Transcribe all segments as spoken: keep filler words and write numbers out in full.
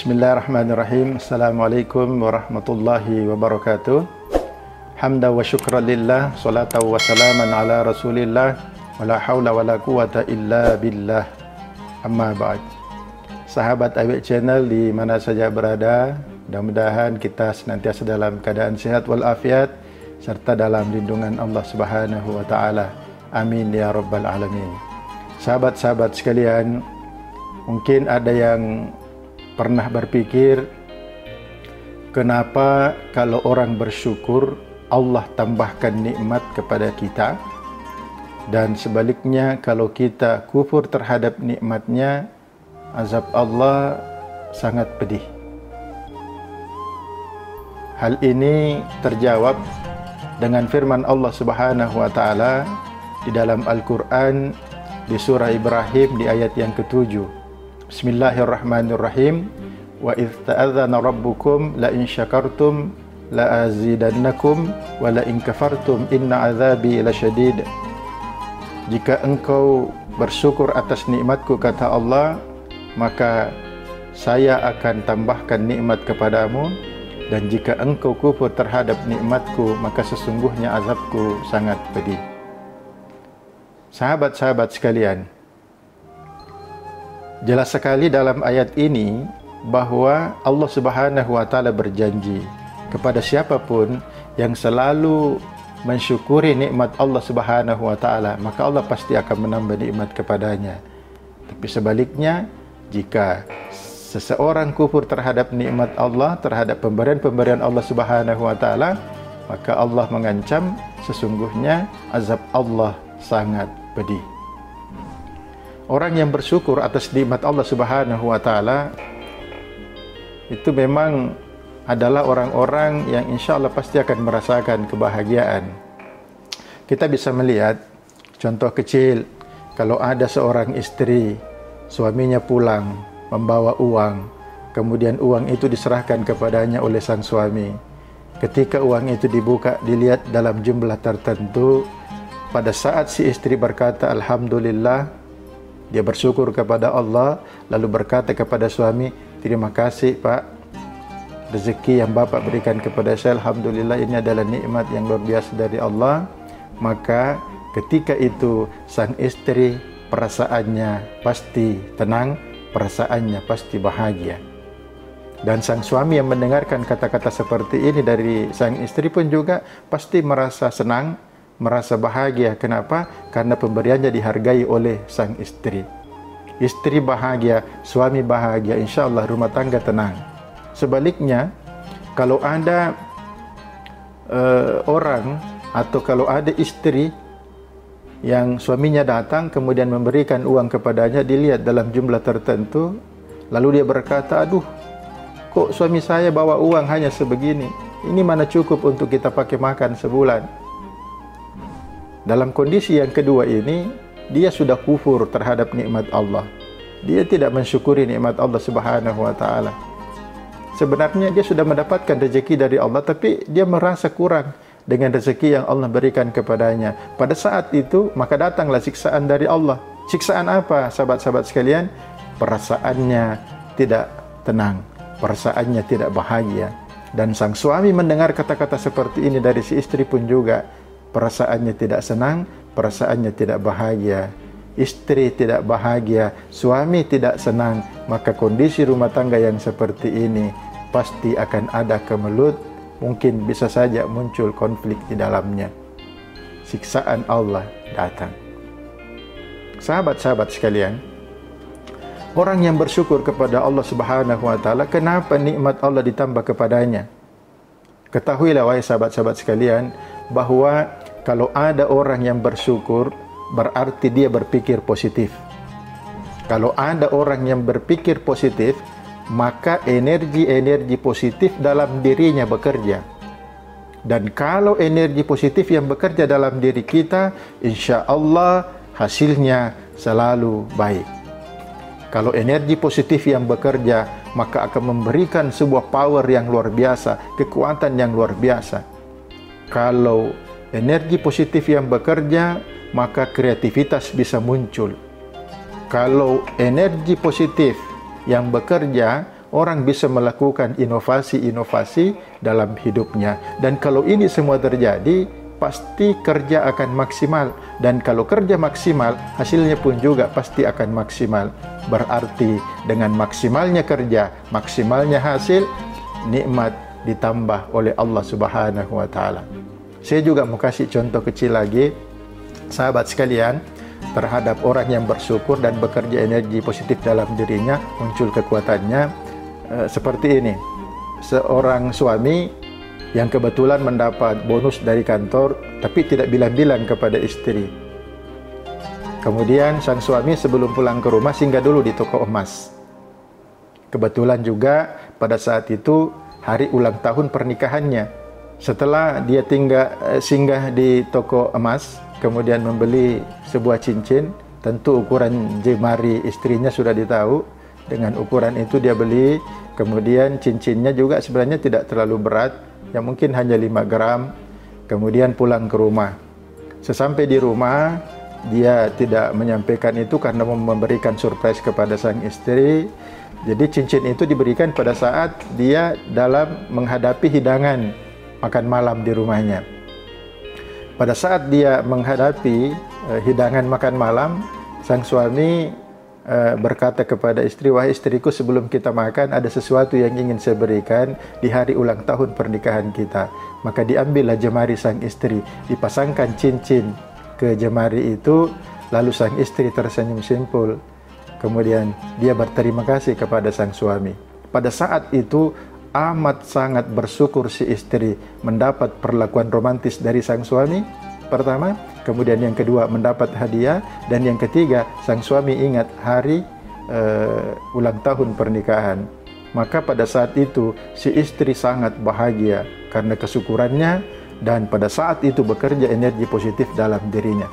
Bismillahirrahmanirrahim. Assalamualaikum warahmatullahi wabarakatuh. Hamdan wa syukran lillah, salatan wa salaman ala rasulillah, wa la hawla wa la quwata illa billah. Amma ba'd. Sahabat Awik Channel di mana saja berada, mudah-mudahan kita senantiasa dalam keadaan sehat walafiat serta dalam lindungan Allah Subhanahu wa taala. Amin ya rabbal alamin. Sahabat-sahabat sekalian, mungkin ada yang pernah berpikir, kenapa kalau orang bersyukur Allah tambahkan nikmat kepada kita, dan sebaliknya kalau kita kufur terhadap nikmatnya, azab Allah sangat pedih. Hal ini terjawab dengan firman Allah Subhanahu wa taala di dalam Al-Qur'an di surah Ibrahim di ayat yang ketujuh. Bismillahirrahmanirrahim. Wa idz ta'adzana rabbukum la in syakartum la azidannakum wa la in kafartum inna azabi lasyadid. Jika engkau bersyukur atas nikmatku, kata Allah, maka saya akan tambahkan nikmat kepadamu, dan jika engkau kufur terhadap nikmatku, maka sesungguhnya azabku sangat pedih. Sahabat-sahabat sekalian, jelas sekali dalam ayat ini bahwa Allah Subhanahu wa taala berjanji kepada siapapun yang selalu mensyukuri nikmat Allah Subhanahu wa taala, maka Allah pasti akan menambah nikmat kepadanya. Tapi sebaliknya, jika seseorang kufur terhadap nikmat Allah, terhadap pemberian-pemberian Allah Subhanahu wa taala, maka Allah mengancam sesungguhnya azab Allah sangat pedih. Orang yang bersyukur atas nikmat Allah Subhanahu wa taala itu memang adalah orang-orang yang insya Allah pasti akan merasakan kebahagiaan. Kita bisa melihat contoh kecil, kalau ada seorang istri, suaminya pulang membawa uang, kemudian uang itu diserahkan kepadanya oleh sang suami. Ketika uang itu dibuka, dilihat dalam jumlah tertentu, pada saat si istri berkata alhamdulillah, dia bersyukur kepada Allah, lalu berkata kepada suami, terima kasih Pak, rezeki yang Bapak berikan kepada saya, alhamdulillah ini adalah nikmat yang luar biasa dari Allah. Maka ketika itu sang istri perasaannya pasti tenang, perasaannya pasti bahagia. Dan sang suami yang mendengarkan kata-kata seperti ini dari sang istri pun juga pasti merasa senang, merasa bahagia. Kenapa? Karena pemberiannya dihargai oleh sang istri. Istri bahagia, suami bahagia, insya Allah rumah tangga tenang. Sebaliknya, kalau ada uh, orang atau kalau ada istri yang suaminya datang kemudian memberikan uang kepadanya, dilihat dalam jumlah tertentu, lalu dia berkata, aduh, kok suami saya bawa uang hanya sebegini, ini mana cukup untuk kita pakai makan sebulan. Dalam kondisi yang kedua ini, dia sudah kufur terhadap nikmat Allah. Dia tidak mensyukuri nikmat Allah Subhanahu wa taala. Sebenarnya dia sudah mendapatkan rezeki dari Allah, tapi dia merasa kurang dengan rezeki yang Allah berikan kepadanya. Pada saat itu, maka datanglah siksaan dari Allah. Siksaan apa, sahabat-sahabat sekalian? Perasaannya tidak tenang, perasaannya tidak bahagia. Dan sang suami mendengar kata-kata seperti ini dari si istri pun juga perasaannya tidak senang, perasaannya tidak bahagia. Istri tidak bahagia, suami tidak senang, maka kondisi rumah tangga yang seperti ini pasti akan ada kemelut, mungkin bisa saja muncul konflik di dalamnya. Siksaan Allah datang. Sahabat-sahabat sekalian, orang yang bersyukur kepada Allah Subhanahu wa taala, kenapa nikmat Allah ditambah kepadanya? Ketahuilah wahai sahabat-sahabat sekalian, bahwa kalau ada orang yang bersyukur, berarti dia berpikir positif. Kalau ada orang yang berpikir positif, maka energi-energi positif dalam dirinya bekerja. Dan kalau energi positif yang bekerja dalam diri kita, insya Allah hasilnya selalu baik. Kalau energi positif yang bekerja, maka akan memberikan sebuah power yang luar biasa, kekuatan yang luar biasa. Kalau energi positif yang bekerja, maka kreativitas bisa muncul. Kalau energi positif yang bekerja, orang bisa melakukan inovasi-inovasi dalam hidupnya. Dan kalau ini semua terjadi, pasti kerja akan maksimal. Dan kalau kerja maksimal, hasilnya pun juga pasti akan maksimal. Berarti dengan maksimalnya kerja, maksimalnya hasil, nikmat ditambah oleh Allah Subhanahu wa taala. Saya juga mau kasih contoh kecil lagi, sahabat sekalian, terhadap orang yang bersyukur dan bekerja energi positif dalam dirinya, muncul kekuatannya. E, seperti ini, seorang suami yang kebetulan mendapat bonus dari kantor, tapi tidak bilang-bilang kepada istri. Kemudian sang suami sebelum pulang ke rumah singgah dulu di toko emas. Kebetulan juga pada saat itu hari ulang tahun pernikahannya. Setelah dia tinggal singgah di toko emas, kemudian membeli sebuah cincin, tentu ukuran jemari istrinya sudah ditahu. Dengan ukuran itu dia beli, kemudian cincinnya juga sebenarnya tidak terlalu berat, yang mungkin hanya lima gram. Kemudian pulang ke rumah. Sesampai di rumah, dia tidak menyampaikan itu karena memberikan surprise kepada sang istri. Jadi cincin itu diberikan pada saat dia dalam menghadapi hidangan makan malam di rumahnya. Pada saat dia menghadapi uh, hidangan makan malam, sang suami uh, berkata kepada istri, "Wahai istriku, sebelum kita makan ada sesuatu yang ingin saya berikan di hari ulang tahun pernikahan kita." Maka diambillah jemari sang istri, dipasangkan cincin ke jemari itu, lalu sang istri tersenyum simpul. Kemudian dia berterima kasih kepada sang suami. Pada saat itu amat sangat bersyukur si istri mendapat perlakuan romantis dari sang suami pertama, kemudian yang kedua mendapat hadiah, dan yang ketiga sang suami ingat hari uh, ulang tahun pernikahan. Maka pada saat itu si istri sangat bahagia karena kesyukurannya, dan pada saat itu bekerja energi positif dalam dirinya.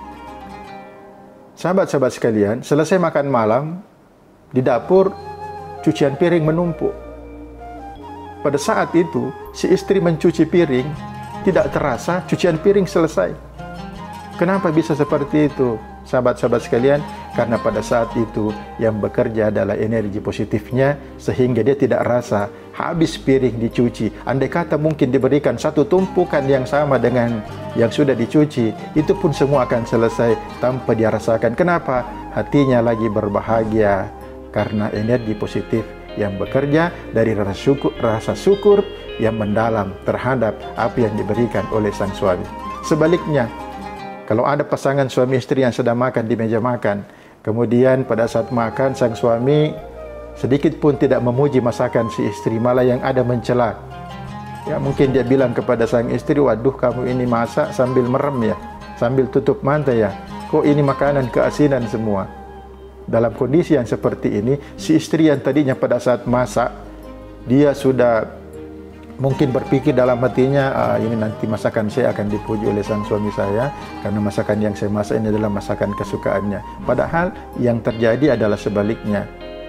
Sahabat-sahabat sekalian, selesai makan malam, di dapur cucian piring menumpuk. Pada saat itu, si istri mencuci piring, tidak terasa cucian piring selesai. Kenapa bisa seperti itu, sahabat-sahabat sekalian? Karena pada saat itu yang bekerja adalah energi positifnya, sehingga dia tidak rasa habis piring dicuci. Andai kata mungkin diberikan satu tumpukan yang sama dengan yang sudah dicuci, itu pun semua akan selesai tanpa dia rasakan. Kenapa? Hatinya lagi berbahagia karena energi positif yang bekerja dari rasa syukur, rasa syukur yang mendalam terhadap apa yang diberikan oleh sang suami. Sebaliknya, kalau ada pasangan suami istri yang sedang makan di meja makan, kemudian pada saat makan sang suami sedikit pun tidak memuji masakan si istri, malah yang ada mencela. Ya, mungkin dia bilang kepada sang istri, "Waduh, kamu ini masak sambil merem ya, sambil tutup mata ya. Kok ini makanan keasinan semua?" Dalam kondisi yang seperti ini, si istri yang tadinya pada saat masak, dia sudah mungkin berpikir dalam hatinya, ah, ini nanti masakan saya akan dipuji oleh sang suami saya, karena masakan yang saya masak ini adalah masakan kesukaannya. Padahal yang terjadi adalah sebaliknya.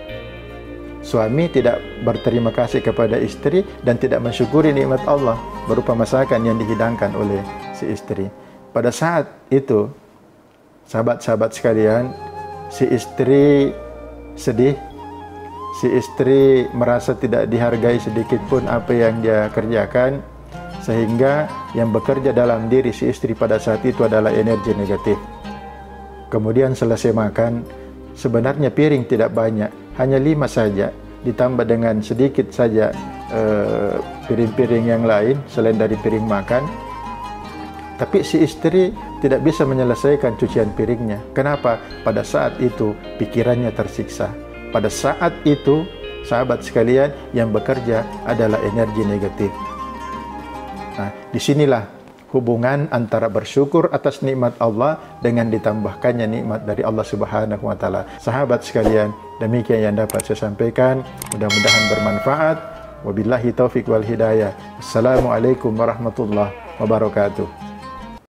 Suami tidak berterima kasih kepada istri dan tidak mensyukuri nikmat Allah berupa masakan yang dihidangkan oleh si istri. Pada saat itu, sahabat-sahabat sekalian, si istri sedih, si istri merasa tidak dihargai sedikit pun apa yang dia kerjakan, sehingga yang bekerja dalam diri si istri pada saat itu adalah energi negatif. Kemudian selesai makan, sebenarnya piring tidak banyak, hanya lima saja, ditambah dengan sedikit saja piring-piring uh, yang lain selain dari piring makan. Tapi si istri tidak bisa menyelesaikan cucian piringnya. Kenapa? Pada saat itu pikirannya tersiksa. Pada saat itu, sahabat sekalian, yang bekerja adalah energi negatif. Nah, disinilah hubungan antara bersyukur atas nikmat Allah dengan ditambahkannya nikmat dari Allah Subhanahu wa taala. Sahabat sekalian, demikian yang dapat saya sampaikan. Mudah-mudahan bermanfaat. Wabillahi taufiq wal hidayah. Assalamualaikum warahmatullahi wabarakatuh.